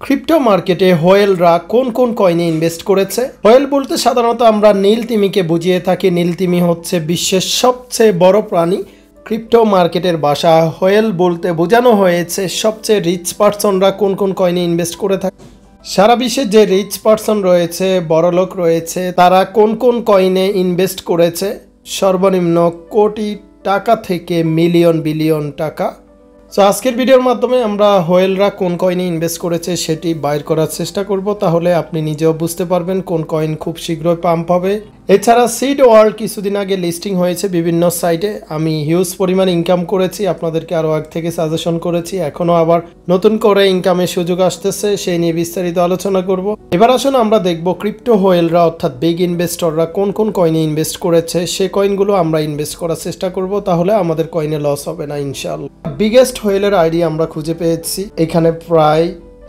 Crypto মার্কেটে হোয়েলরা কোন কোন কয়েনে ইনভেস্ট করেছে? হোয়েল বলতে সাধারণত আমরা নীল তিমিকে বুঝিয়ে থাকি। নীল তিমি হচ্ছে বিশ্বের সবচেয়ে বড় প্রাণী। ক্রিপ্টো মার্কেটের ভাষা হোয়েল বলতে বোঝানো হয়েছে সবচেয়ে রিচ পার্সনরা কোন কোন কয়েনে ইনভেস্ট করে থাকে। সারা বিশ্বে যে রিচ পার্সন রয়েছে, বড়লোক রয়েছে, তারা কোন কোন কয়েনে ইনভেস্ট করেছে সর্বনিম্ন কোটি টাকা থেকে মিলিয়ন বিলিয়ন টাকা। সো আজকের ভিডিওর মাধ্যমে আমরা হোয়েলরা কোন কয়েনে ইনভেস্ট করেছে সেটি বাইর করার চেষ্টা করব, তাহলে আপনি নিজেও বুঝতে পারবেন কোন কয়েন খুব শীঘ্রই পাম্প হবে। এছাড়া সিড ওয়ার্ল্ড কিছুদিন আগে লিস্টিং হয়েছে বিভিন্ন সাইটে। আমি হিউজ পরিমাণ ইনকাম করেছি, আপনাদেরকে আরও আগ থেকে সাজেশন করেছি। এখনও আবার নতুন করে ইনকামের সুযোগ আসতেছে, সেই নিয়ে বিস্তারিত আলোচনা করব। এবার আসুন আমরা দেখব ক্রিপ্টো হোয়েলরা অর্থাৎ বিগ ইনভেস্টররা কোন কোন কয়েনে ইনভেস্ট করেছে। সেই কয়েনগুলো আমরা ইনভেস্ট করার চেষ্টা করব, তাহলে আমাদের কয়েনে লস হবে না ইনশাআল্লাহ। বিগেস্ট হোয়েলের আইডি আমরা খুঁজে পেয়েছি। এখানে প্রায়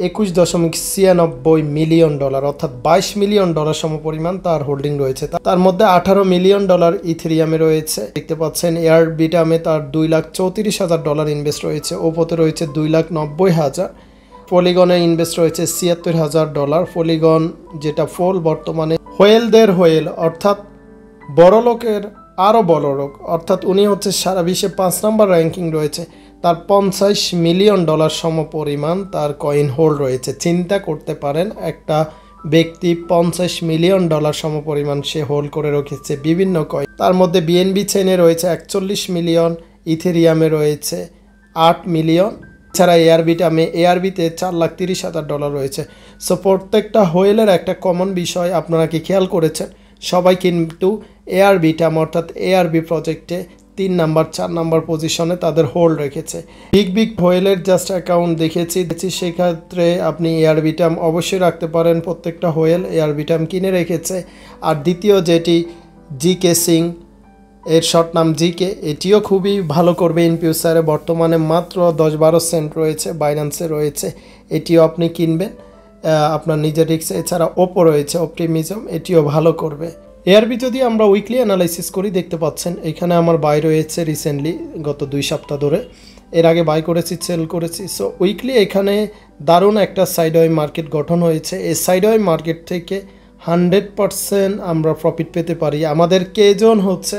21.96 মিলিয়ন ডলার অর্থাৎ 22 মিলিয়ন ডলার সমপরিমাণ তার হোল্ডিং রয়েছে। তার মধ্যে 18 মিলিয়ন ডলার ইথেরিয়ামে রয়েছে। দেখতে পাচ্ছেন এয়ারবিটামে তার $2,34,000 ইনভেস্ট রয়েছে। ওপোতে রয়েছে $2,90,000। পলিগনে ইনভেস্ট রয়েছে $76,000। পলিগন যেটা ফোল বর্তমানে হোয়েলদের হোয়েল অর্থাৎ বড় লোকের আরও বড় লোক, অর্থাৎ উনি হচ্ছে সারা বিশ্বে 5 নম্বর র্যাঙ্কিং রয়েছে। তার $50 মিলিয়ন সমপরিমাণ তার কয়েন হোল্ড রয়েছে। চিন্তা করতে পারেন একটা ব্যক্তি $50 মিলিয়ন সমপরিমাণ সে হোল্ড করে রেখেছে বিভিন্ন কয়েন। তার মধ্যে বিএনবি চেইনে রয়েছে 41 মিলিয়ন, ইথেরিয়ামে রয়েছে 8 মিলিয়ন। এছাড়া এআরবিতে $4,30,000 রয়েছে। সো প্রত্যেকটা হোয়েলের একটা কমন বিষয় আপনারা কি খেয়াল করেছেন? সবাই কিন্তু এআরবিটাম অর্থাৎ এআরবি প্রজেক্টে 3 নাম্বার 4 নাম্বার পজিশনে তাদের হোল্ড রেখেছে। বিগ হোয়েলের জাস্ট অ্যাকাউন্ট দেখেছি, সেক্ষেত্রে আপনি এআরবিটাম অবশ্যই রাখতে পারেন। প্রত্যেকটা হোয়েল এআরবিটাম কিনে রেখেছে। আর দ্বিতীয় যেটি জিকে সিং, এর শর্ট নাম জিকে, এটিও খুবই ভালো করবে ইন ফিউচারে। বর্তমানে মাত্র 10-12 সেন্ট রয়েছে, বাইন্যান্সে রয়েছে। এটিও আপনি কিনবেন আপনার নিজের রিস্কে। এছাড়া ওপো রয়েছে, অপটিমিজম, এটিও ভালো করবে। এআরবি যদি আমরা উইকলি অ্যানালাইসিস করি, দেখতে পাচ্ছেন এখানে আমার বাই রয়েছে রিসেন্টলি গত 2 সপ্তাহ ধরে। এর আগে বাই করেছি, সেল করেছি। সো উইকলি এখানে দারুণ একটা সাইডওয়ে মার্কেট গঠন হয়েছে। এই সাইডওয়ে মার্কেট থেকে 100% আমরা প্রফিট পেতে পারি। আমাদের কেজন হচ্ছে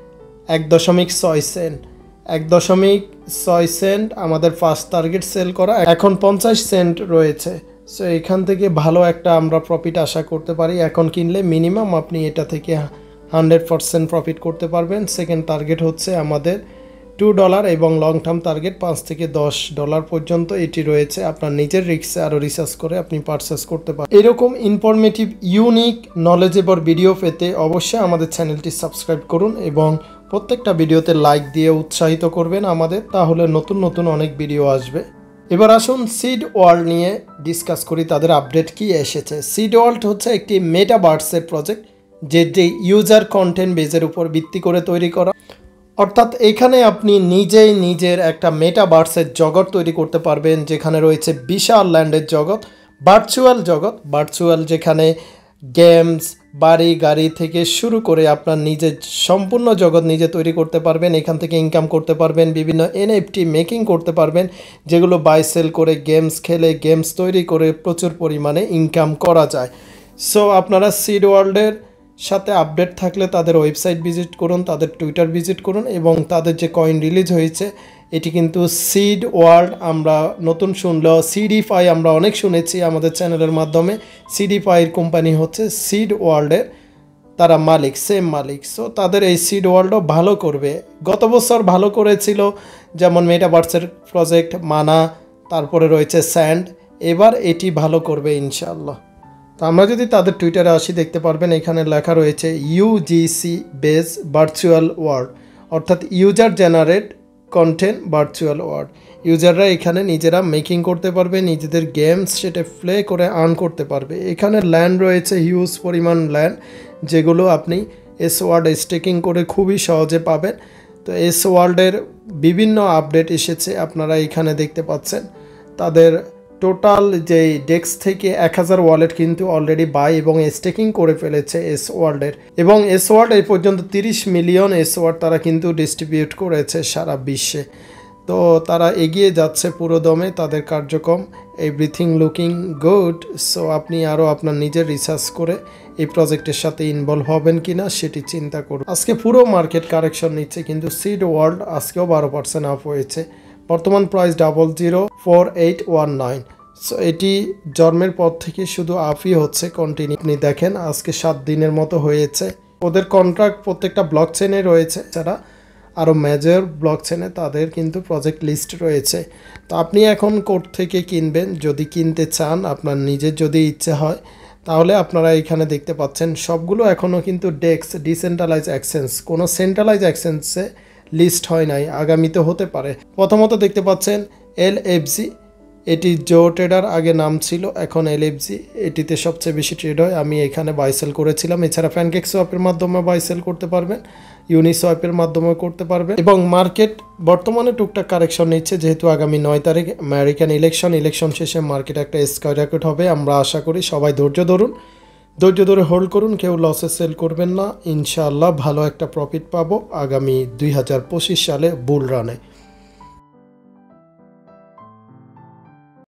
1.6 সেন্ট। 1.6 সেন্ট আমাদের ফার্স্ট টার্গেট সেল করা, এখন 50 সেন্ট রয়েছে। সো এখান থেকে ভালো একটা আমরা প্রফিট আশা করতে পারি। এখন কিনলে মিনিমাম আপনি এটা থেকে 100% প্রফিট করতে পারবেন। সেকেন্ড টার্গেট হচ্ছে আমাদের $2 এবং লং টার্ম টার্গেট $5 থেকে $10 পর্যন্ত এটি রয়েছে। আপনার নিজের রিস্কে আরও রিসার্চ করে আপনি পারচেস করতে পারেন। এরকম ইনফরমেটিভ ইউনিক নলেজেবল ভিডিও পেতে অবশ্যই আমাদের চ্যানেলটি সাবস্ক্রাইব করুন এবং প্রত্যেকটা ভিডিওতে লাইক দিয়ে উৎসাহিত করবেন আমাদের, তাহলে নতুন নতুন অনেক ভিডিও আসবে। এবার আসুন সিড ওয়ার্ল্ড নিয়ে ডিসকাস করি, তাদের আপডেট কি এসেছে। সিড ওয়ার্ল্ড হচ্ছে একটি মেটাভার্সের প্রজেক্ট, যেটি ইউজার কন্টেন্ট বেজের উপর ভিত্তি করে তৈরি করা। অর্থাৎ এখানে আপনি নিজেই নিজের একটা মেটাভার্সের জগৎ তৈরি করতে পারবেন, যেখানে রয়েছে বিশাল ল্যান্ডের জগৎ, ভার্চুয়াল যেখানে গেমস, বাড়ি গাড়ি থেকে শুরু করে আপনার নিজের সম্পূর্ণ জগৎ নিজে তৈরি করতে পারবেন। এখান থেকে ইনকাম করতে পারবেন, বিভিন্ন এনএফটি মেকিং করতে পারবেন, যেগুলো বাই সেল করে গেমস খেলে, গেমস তৈরি করে প্রচুর পরিমাণে ইনকাম করা যায়। সো আপনারা সিড ওয়ার্ল্ডের সাথে আপডেট থাকলে তাদের ওয়েবসাইট ভিজিট করুন, তাদের টুইটার ভিজিট করুন এবং তাদের যে কয়েন রিলিজ হয়েছে এটি কিন্তু সিড ওয়ার্ল্ড। আমরা নতুন শুনলেও সিডিফাই আমরা অনেক শুনেছি আমাদের চ্যানেলের মাধ্যমে। সিডিফাইয়ের কোম্পানি হচ্ছে সিড ওয়ার্ল্ডের, তারা মালিক, সেম মালিক। সো তাদের এই সিড ওয়ার্ল্ডও ভালো করবে। গত বছর ভালো করেছিল, যেমন মেটাভার্সের প্রজেক্ট মানা, তারপরে রয়েছে স্যান্ড। এবার এটি ভালো করবে ইনশাআল্লাহ। তো আমরা যদি তাদের টুইটারে আসি, দেখতে পারবেন এখানে লেখা রয়েছে ইউজিসি বেস ভার্চুয়াল ওয়ার্ল্ড, অর্থাৎ user generate content virtual world. ইউজাররা এখানে নিজেরা মেকিং করতে পারবে, নিজেদের গেমস সেটা প্লে করে আর্ন করতে পারবে। এখানে ল্যান্ড রয়েছে হিউজ পরিমাণ ল্যান্ড, যেগুলো আপনি এস ওয়ার্ল্ড স্টেকিং করে খুবই সহজে পাবেন। তো এস ওয়ার্ল্ডের বিভিন্ন আপডেট এসেছে, আপনারা এখানে দেখতে পাচ্ছেন। তাদের টোটাল যেই ডেক্স থেকে 1000 ওয়ালেট কিন্তু অলরেডি বাই এবং স্টেকিং করে ফেলেছে এস ওয়ার্ল্ডের, এবং এস ওয়ার্ল্ড এই পর্যন্ত 30 মিলিয়ন এস ওয়ার্ল্ড তারা কিন্তু ডিস্ট্রিবিউট করেছে সারা বিশ্বে। তো তারা এগিয়ে যাচ্ছে পুরো দমে, তাদের কার্যক্রম এভরিথিং লুকিং গুড। সো আপনি আরও আপনার নিজের রিসার্চ করে এই প্রজেক্টের সাথে ইনভলভ হবেন কিনা সেটি চিন্তা করুন। আজকে পুরো মার্কেট কারেকশন নিচ্ছে, কিন্তু সিড ওয়ার্ল্ড আজকেও 12% আপ হয়েছে। বর্তমান প্রাইস 004819। সো এটি জন্মের পর থেকে শুধু আপই হচ্ছে কন্টিনিউ। আপনি দেখেন আজকে 7 দিনের মতো হয়েছে। ওদের কন্ট্রাক্ট প্রত্যেকটা ব্লক চেনে রয়েছে, যারা আরও মেজর ব্লক চেনে তাদের কিন্তু প্রজেক্ট লিস্ট রয়েছে। তো আপনি এখন কোড থেকে কিনবেন যদি কিনতে চান, আপনার নিজের যদি ইচ্ছে হয়, তাহলে আপনারা এখানে দেখতে পাচ্ছেন সবগুলো এখনও কিন্তু ডেক্স ডিসেন্ট্রালাইজ এক্সচেঞ্জ, কোনো সেন্ট্রালাইজ এক্সচেঞ্জে লিস্ট হয় নাই, আগামীতে হতে পারে। প্রথমত দেখতে পাচ্ছেন LFG, এটি জো ট্রেডার আগে নাম ছিল, এখন LFG, এটিতে সবচেয়ে বেশি ট্রেড হয়। আমি এখানে বাইসেল করেছিলাম। এছাড়া প্যানকেক সোয়াপের মাধ্যমে বাইসেল করতে পারবেন, ইউনিসোয়াপের মাধ্যমে করতে পারবেন। এবং মার্কেট বর্তমানে টুকটাক কারেকশন নিচ্ছে, যেহেতু আগামী 9 তারিখ আমেরিকান ইলেকশন শেষে মার্কেট একটা স্কাই রকেট হবে। আমরা আশা করি সবাই ধৈর্য ধরে হোল্ড করুন, কেউ লসে সেল করবেন না। ইনশাআল্লাহ ভালো একটা প্রফিট পাবো আগামী 2025 সালে বুল রানে।